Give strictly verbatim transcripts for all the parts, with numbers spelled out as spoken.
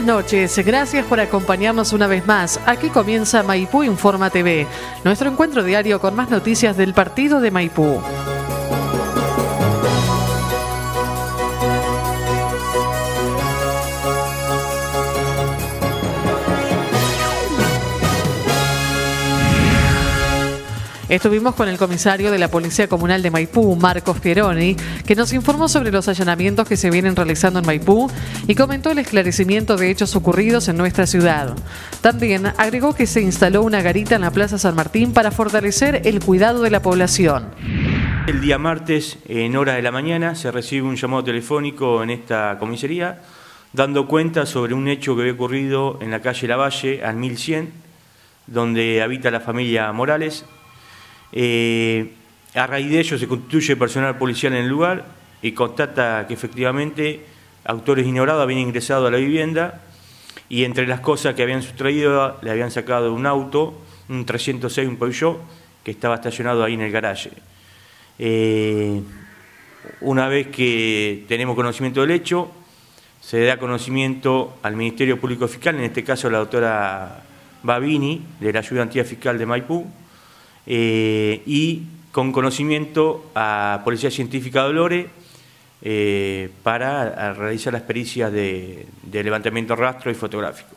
noches, gracias por acompañarnos una vez más. Aquí comienza Maipú Informa T V, nuestro encuentro diario con más noticias del partido de Maipú. Estuvimos con el comisario de la Policía Comunal de Maipú, Marcos Pieroni, que nos informó sobre los allanamientos que se vienen realizando en Maipú y comentó el esclarecimiento de hechos ocurridos en nuestra ciudad. También agregó que se instaló una garita en la Plaza San Martín para fortalecer el cuidado de la población. El día martes, en hora de la mañana, se recibe un llamado telefónico en esta comisaría, dando cuenta sobre un hecho que había ocurrido en la calle Lavalle, al mil cien, donde habita la familia Morales. Eh, a raíz de ello se constituye personal policial en el lugar y constata que efectivamente autores ignorados habían ingresado a la vivienda y entre las cosas que habían sustraído le habían sacado un auto, un trescientos seis, un Peugeot, que estaba estacionado ahí en el garaje. Eh, una vez que tenemos conocimiento del hecho, se da conocimiento al Ministerio Público Fiscal, en este caso la doctora Babini, de la Ayudantía Fiscal de Maipú, Eh, y con conocimiento a Policía Científica Dolores eh, para realizar las pericias de, de levantamiento rastro y fotográfico.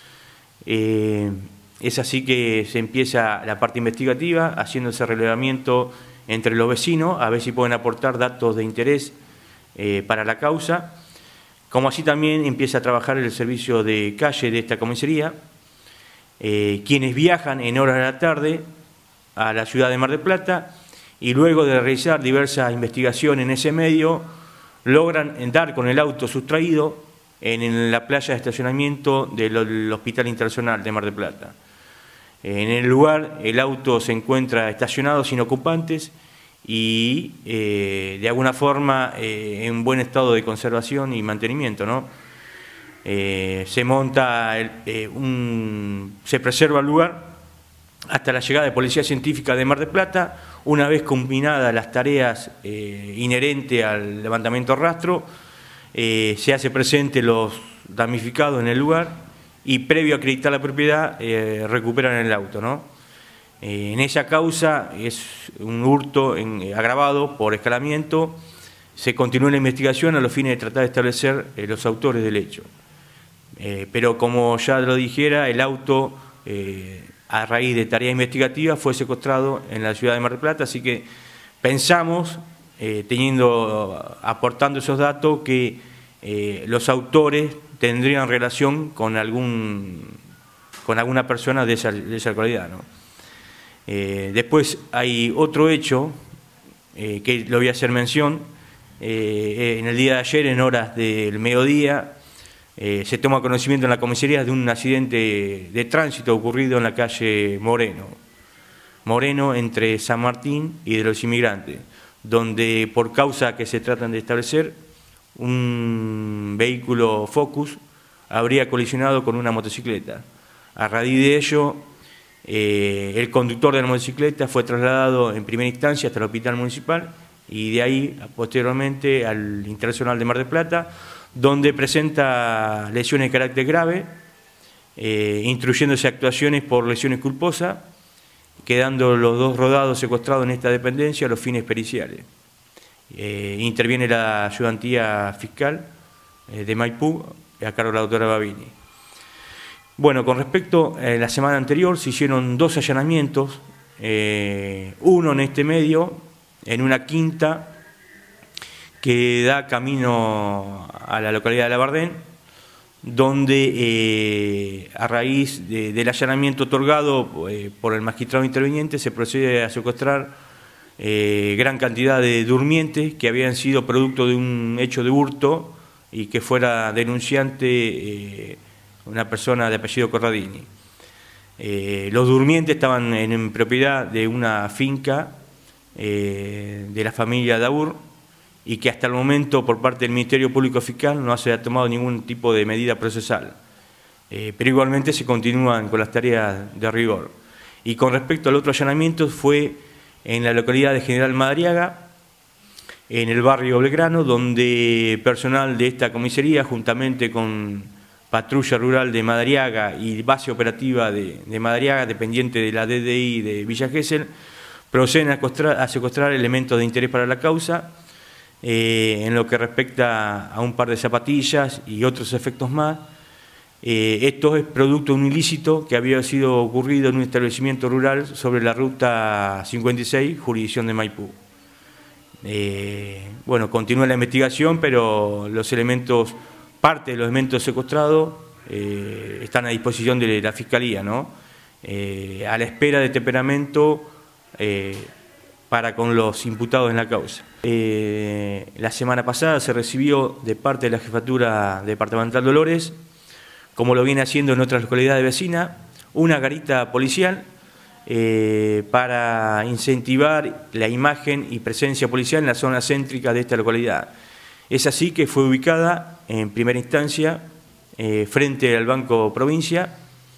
Eh, es así que se empieza la parte investigativa, haciendo ese relevamiento entre los vecinos, a ver si pueden aportar datos de interés eh, para la causa, como así también empieza a trabajar el servicio de calle de esta comisaría, eh, quienes viajan en horas de la tarde a la ciudad de Mar del Plata y luego de realizar diversas investigaciones en ese medio, logran dar con el auto sustraído en la playa de estacionamiento del Hospital Internacional de Mar del Plata. En el lugar el auto se encuentra estacionado sin ocupantes y eh, de alguna forma eh, en buen estado de conservación y mantenimiento, ¿no? Eh, se monta, el, eh, un, se preserva el lugar hasta la llegada de Policía Científica de Mar del Plata. Una vez culminadas las tareas eh, inherentes al levantamiento rastro, eh, se hace presente los damnificados en el lugar y previo a acreditar la propiedad eh, recuperan el auto, ¿no? Eh, en esa causa es un hurto en, eh, agravado por escalamiento. Se continúa la investigación a los fines de tratar de establecer eh, los autores del hecho. Eh, pero como ya lo dijera, el auto eh, a raíz de tarea investigativa fue secuestrado en la ciudad de Mar del Plata, así que pensamos, eh, teniendo, aportando esos datos, que eh, los autores tendrían relación con algún con alguna persona de esa, de esa localidad, ¿no? Eh, después hay otro hecho eh, que lo voy a hacer mención. Eh, en el día de ayer, en horas del mediodía, Eh, se toma conocimiento en la comisaría de un accidente de tránsito ocurrido en la calle Moreno, Moreno entre San Martín y de los Inmigrantes, donde por causa que se tratan de establecer, un vehículo Focus habría colisionado con una motocicleta. A raíz de ello, eh, el conductor de la motocicleta fue trasladado en primera instancia hasta el hospital municipal y de ahí posteriormente al Internacional de Mar del Plata, donde presenta lesiones de carácter grave, eh, instruyéndose actuaciones por lesiones culposas, quedando los dos rodados secuestrados en esta dependencia a los fines periciales. Eh, interviene la Ayudantía Fiscal eh, de Maipú, a cargo de la doctora Babini. Bueno, con respecto a la semana anterior se hicieron dos allanamientos, eh, uno en este medio, en una quinta, que da camino a la localidad de Labardén, donde eh, a raíz de, del allanamiento otorgado eh, por el magistrado interviniente se procede a secuestrar eh, gran cantidad de durmientes que habían sido producto de un hecho de hurto y que fuera denunciante eh, una persona de apellido Corradini. Eh, los durmientes estaban en, en propiedad de una finca eh, de la familia Daur, y que hasta el momento por parte del Ministerio Público Fiscal no se ha tomado ningún tipo de medida procesal. Eh, pero igualmente se continúan con las tareas de rigor. Y con respecto al otro allanamiento fue en la localidad de General Madariaga, en el barrio Belgrano, donde personal de esta comisaría, juntamente con Patrulla Rural de Madariaga y Base Operativa de, de Madariaga, dependiente de la D D I de Villa Gesell, proceden a, a secuestrar elementos de interés para la causa, eh, en lo que respecta a un par de zapatillas y otros efectos más. Eh, esto es producto de un ilícito que había sido ocurrido en un establecimiento rural sobre la ruta cincuenta y seis, jurisdicción de Maipú. Eh, bueno, continúa la investigación, pero los elementos, parte de los elementos secuestrados eh, están a disposición de la Fiscalía, ¿no? Eh, a la espera de temperamento eh, para con los imputados en la causa. Eh, la semana pasada se recibió de parte de la Jefatura Departamental Dolores, como lo viene haciendo en otras localidades vecinas, una garita policial eh, para incentivar la imagen y presencia policial en la zona céntrica de esta localidad. Es así que fue ubicada en primera instancia eh, frente al Banco Provincia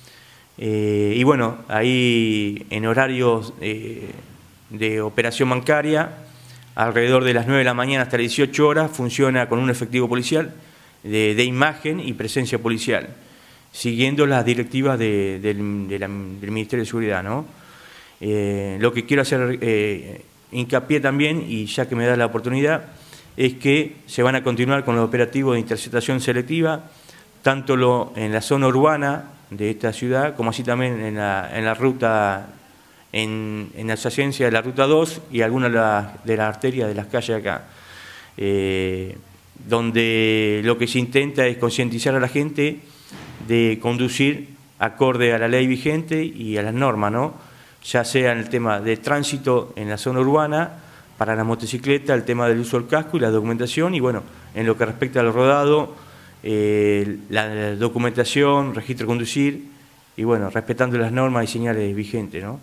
eh, y bueno, ahí en horarios eh, de operación bancaria, alrededor de las nueve de la mañana hasta las dieciocho horas, funciona con un efectivo policial de, de imagen y presencia policial, siguiendo las directivas de, de, de la, del Ministerio de Seguridad, ¿no? Eh, lo que quiero hacer eh, hincapié también, y ya que me da la oportunidad, es que se van a continuar con los operativos de interceptación selectiva, tanto lo, en la zona urbana de esta ciudad, como así también en la, en la ruta, en, en la adyacencia de la ruta dos y algunas de las de la arterias de las calles de acá, eh, donde lo que se intenta es concientizar a la gente de conducir acorde a la ley vigente y a las normas, ¿no? Ya sea en el tema de tránsito en la zona urbana, para la motocicleta, el tema del uso del casco y la documentación, y bueno, en lo que respecta al rodado, eh, la documentación, registro de conducir, y bueno, respetando las normas y señales vigentes, ¿no?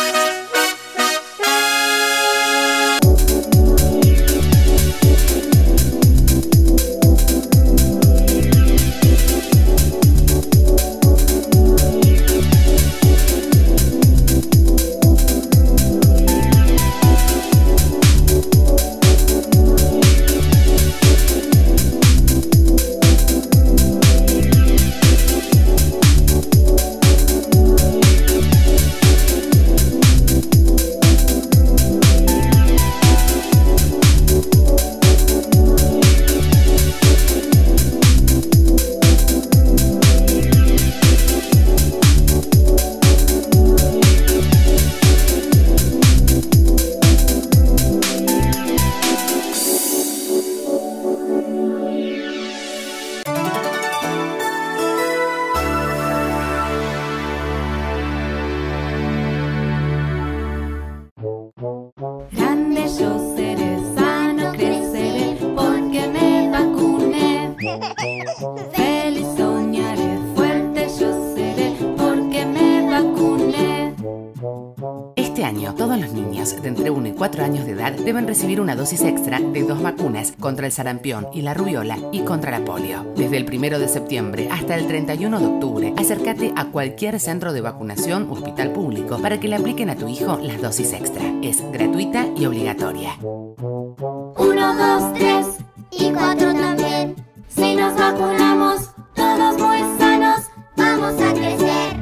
Feliz soñaré, fuerte yo seré, porque me vacuné. Este año, todos los niños de entre uno y cuatro años de edad deben recibir una dosis extra de dos vacunas contra el sarampión y la rubiola y contra la polio. Desde el primero de septiembre hasta el treinta y uno de octubre, acércate a cualquier centro de vacunación o hospital público para que le apliquen a tu hijo las dosis extra. Es gratuita y obligatoria. Uno, dos, tres y cuatro también. Si nos vacunamos, todos muy sanos, vamos a crecer.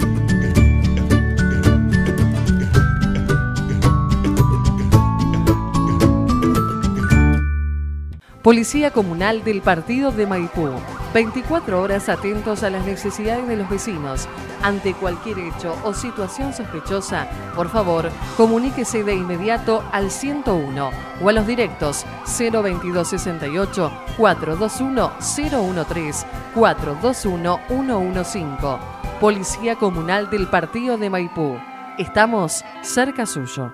Policía Comunal del Partido de Maipú. veinticuatro horas atentos a las necesidades de los vecinos. Ante cualquier hecho o situación sospechosa, por favor, comuníquese de inmediato al ciento uno o a los directos cero veintidós sesenta y ocho, cuatrocientos veintiuno, cero trece, cuatrocientos veintiuno, ciento quince. Policía Comunal del Partido de Maipú. Estamos cerca suyo.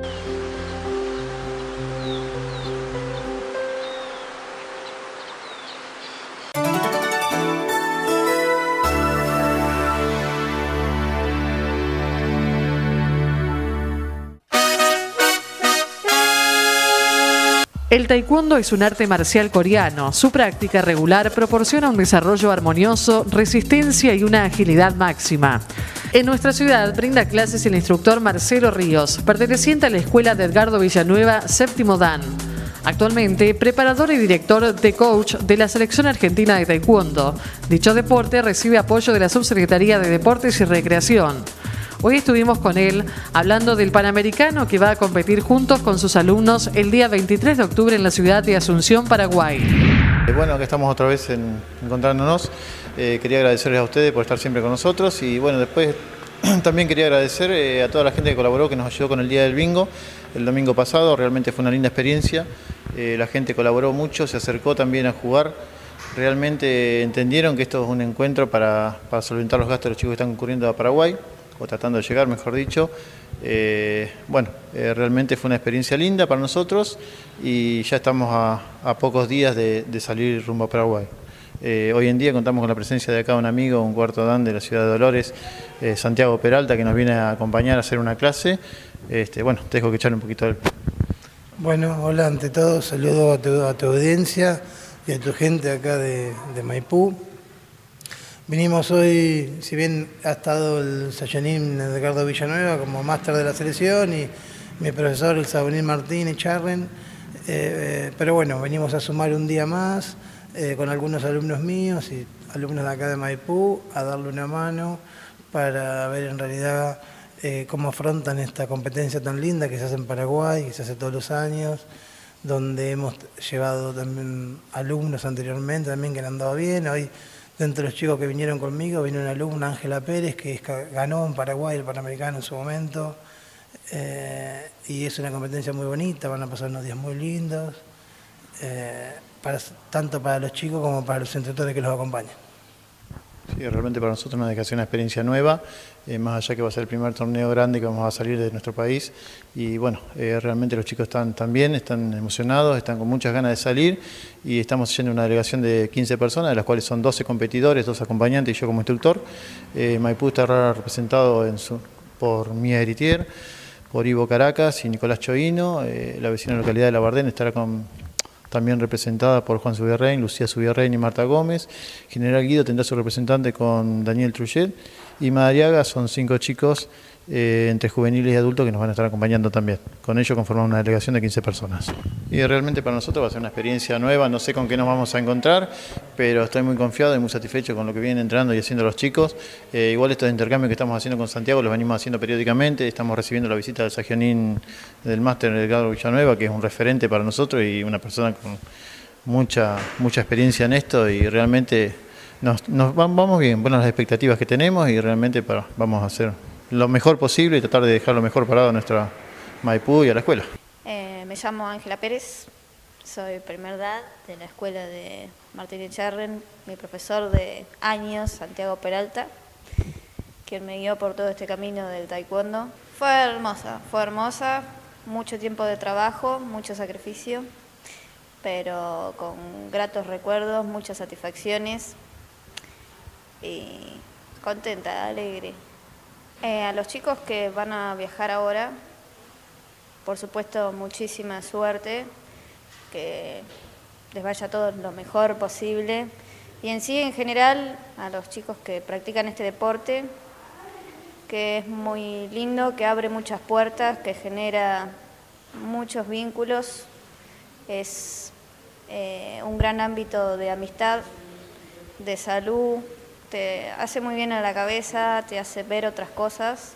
El taekwondo es un arte marcial coreano. Su práctica regular proporciona un desarrollo armonioso, resistencia y una agilidad máxima. En nuestra ciudad brinda clases el instructor Marcelo Ríos, perteneciente a la Escuela de Edgardo Villanueva, séptimo Dan. Actualmente, preparador y director de coach de la Selección Argentina de Taekwondo. Dicho deporte recibe apoyo de la Subsecretaría de Deportes y Recreación. Hoy estuvimos con él hablando del Panamericano que va a competir juntos con sus alumnos el día veintitrés de octubre en la ciudad de Asunción, Paraguay. Bueno, acá estamos otra vez en, encontrándonos. Eh, quería agradecerles a ustedes por estar siempre con nosotros y bueno, después también quería agradecer eh, a toda la gente que colaboró, que nos ayudó con el día del bingo el domingo pasado. Realmente fue una linda experiencia. Eh, la gente colaboró mucho, se acercó también a jugar. Realmente entendieron que esto es un encuentro para, para solventar los gastos de los chicos que están concurriendo a Paraguay, o tratando de llegar, mejor dicho. Eh, bueno, eh, realmente fue una experiencia linda para nosotros y ya estamos a, a pocos días de, de salir rumbo a Paraguay. Eh, hoy en día contamos con la presencia de acá un amigo, un cuarto dan de la ciudad de Dolores, eh, Santiago Peralta, que nos viene a acompañar a hacer una clase. Este, bueno, te dejo que echarle un poquito del... Bueno, hola, ante todo, saludo a tu, a tu audiencia y a tu gente acá de, de Maipú. Vinimos hoy, si bien ha estado el Sayanín Edgardo Villanueva como máster de la selección y mi profesor el Sabonín Martínez Charren, eh, pero bueno, venimos a sumar un día más eh, con algunos alumnos míos y alumnos de acá de Maipú a darle una mano para ver en realidad eh, cómo afrontan esta competencia tan linda que se hace en Paraguay, que se hace todos los años, donde hemos llevado también alumnos anteriormente también que le han dado bien. Hoy, dentro de los chicos que vinieron conmigo, vino una alumna, Ángela Pérez, que ganó en Paraguay el Panamericano en su momento. Eh, y es una competencia muy bonita, van a pasar unos días muy lindos, eh, para, tanto para los chicos como para los instructores que los acompañan. Sí, realmente para nosotros nos deja una experiencia nueva, eh, más allá que va a ser el primer torneo grande que vamos a salir de nuestro país. Y bueno, eh, realmente los chicos están, están bien, están emocionados, están con muchas ganas de salir y estamos yendo una delegación de quince personas, de las cuales son doce competidores, dos acompañantes y yo como instructor. Eh, Maipú estará representado en su, por Mía Eritier, por Ivo Caracas y Nicolás Choino. Eh, la vecina localidad de La Bardén estará con... también representada por Juan Subirrein, Lucía Subirrein y Marta Gómez. General Guido tendrá su representante con Daniel Trujillo. Y Madariaga son cinco chicos eh, entre juveniles y adultos que nos van a estar acompañando también. Con ello conformamos una delegación de quince personas. Y realmente para nosotros va a ser una experiencia nueva, no sé con qué nos vamos a encontrar, pero estoy muy confiado y muy satisfecho con lo que vienen entrenando y haciendo los chicos. Eh, igual estos intercambios que estamos haciendo con Santiago los venimos haciendo periódicamente, estamos recibiendo la visita del Sajonín del máster Edgardo Villanueva, que es un referente para nosotros y una persona con mucha, mucha experiencia en esto y realmente nos, nos vamos bien, buenas las expectativas que tenemos y realmente para, vamos a hacer lo mejor posible y tratar de dejar lo mejor parado a nuestra Maipú y a la escuela. Eh, me llamo Ángela Pérez, soy primer D A D de la escuela de Martínez Charren, mi profesor de años, Santiago Peralta, quien me guió por todo este camino del taekwondo. Fue hermosa, fue hermosa, mucho tiempo de trabajo, mucho sacrificio, pero con gratos recuerdos, muchas satisfacciones y contenta, alegre. Eh, a los chicos que van a viajar ahora, por supuesto, muchísima suerte, que les vaya todo lo mejor posible. Y en sí, en general, a los chicos que practican este deporte, que es muy lindo, que abre muchas puertas, que genera muchos vínculos, es eh, un gran ámbito de amistad, de salud, te hace muy bien a la cabeza, te hace ver otras cosas.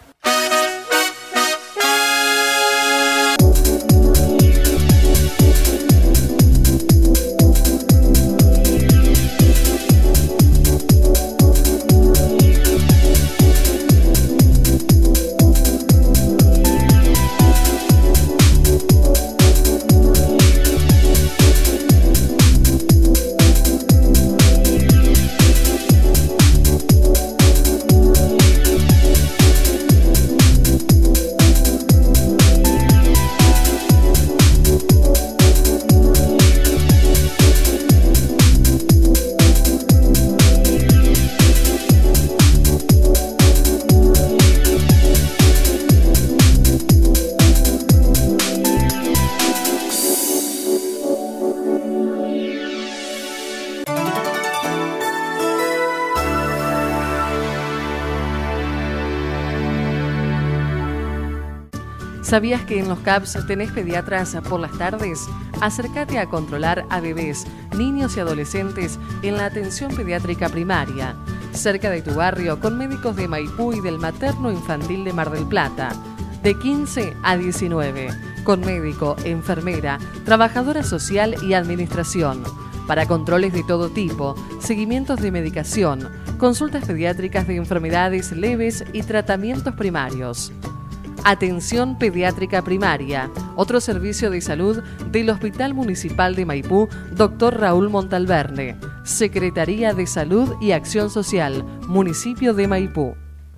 ¿Sabías que en los C A P S tenés pediatras por las tardes? Acércate a controlar a bebés, niños y adolescentes en la atención pediátrica primaria, cerca de tu barrio, con médicos de Maipú y del Materno Infantil de Mar del Plata, de quince a diecinueve, con médico, enfermera, trabajadora social y administración, para controles de todo tipo, seguimientos de medicación, consultas pediátricas de enfermedades leves y tratamientos primarios. Atención Pediátrica Primaria, otro servicio de salud del Hospital Municipal de Maipú, doctor Raúl Montalverne, Secretaría de Salud y Acción Social, Municipio de Maipú.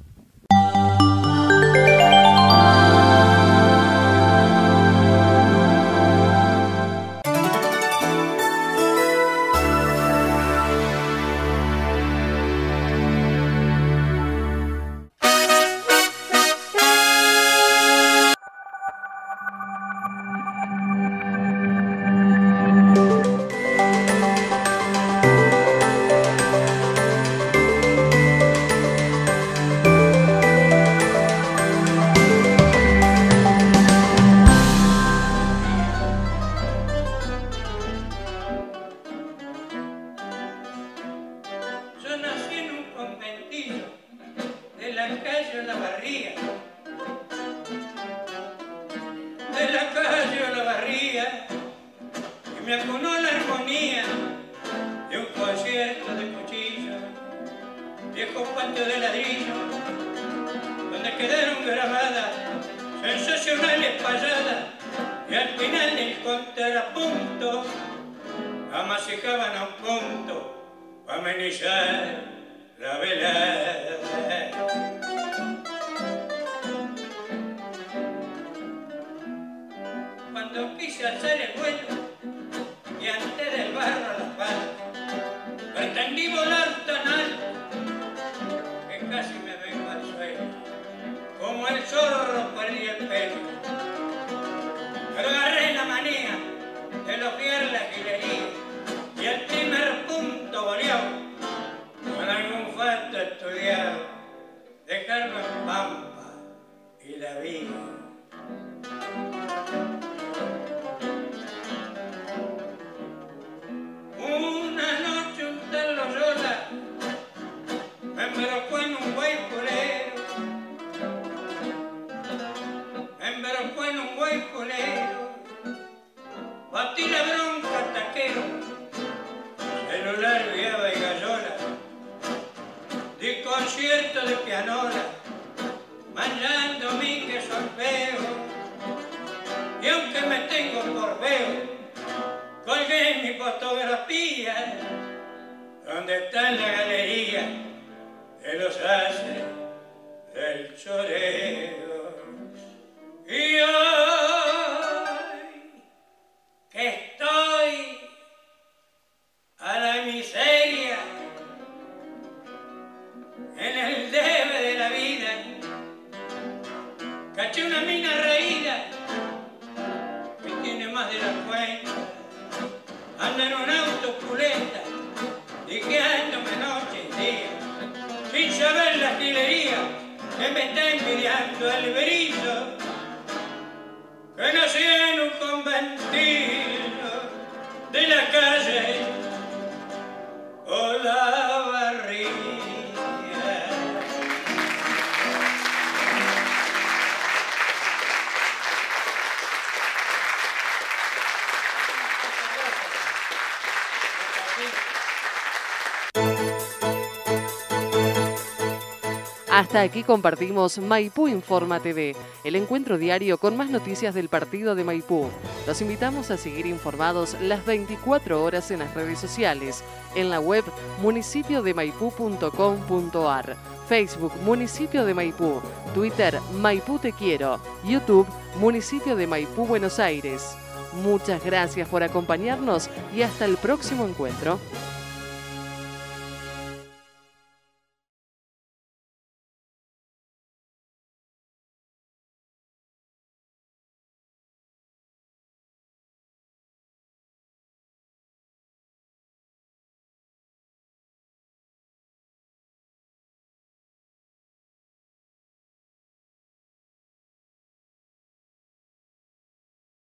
Hasta aquí compartimos Maipú Informa T V, el encuentro diario con más noticias del partido de Maipú. Los invitamos a seguir informados las veinticuatro horas en las redes sociales, en la web municipio de maipú punto com punto ar, Facebook Municipio de Maipú, Twitter Maipú Te Quiero, YouTube Municipio de Maipú Buenos Aires. Muchas gracias por acompañarnos y hasta el próximo encuentro.